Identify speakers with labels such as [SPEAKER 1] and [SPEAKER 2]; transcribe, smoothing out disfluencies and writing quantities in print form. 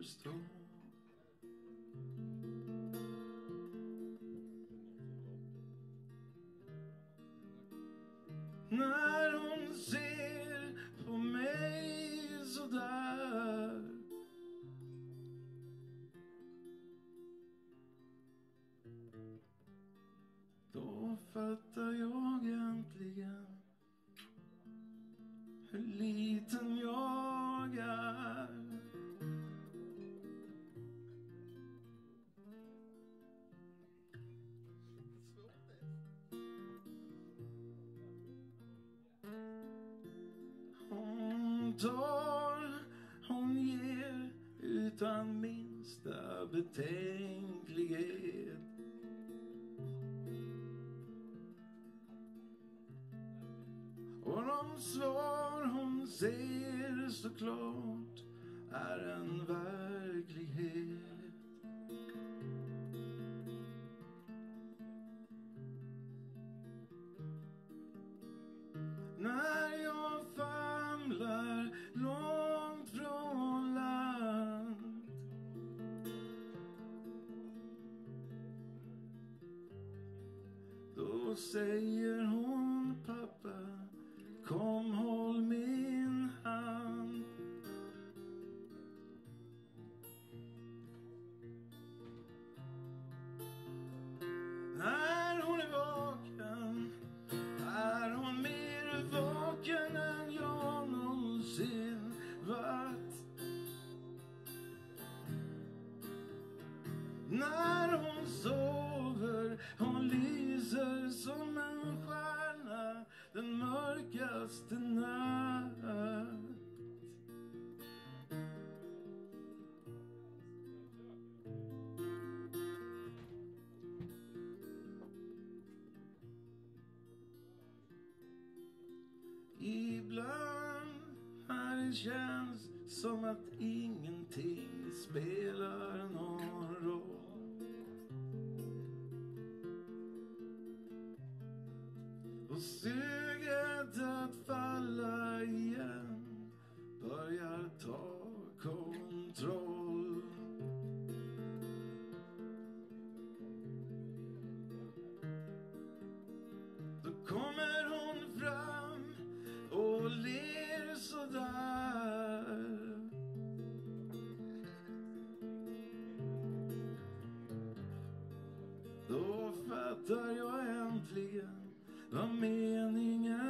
[SPEAKER 1] förstå. När hon ser på mig så där, då fattar jag äntligen hur liten jag är. Hon tar, hon ger utan minsta betänklighet. Och de svar hon säger såklart är en verklighet. När jag famlar långt från land, då säger hon: pappa, kom håll min hand. När hon är vaken är hon mer vaken än jag någonsin varit. När hon sover, hon lyser som en stjärna den mörkaste natt. Ibland när det känns som att ingenting spelar någon roll, och suget att falla igen börjar ta kontroll. Då kommer hon fram och ler så där. Då fattar jag äntligen vad meningen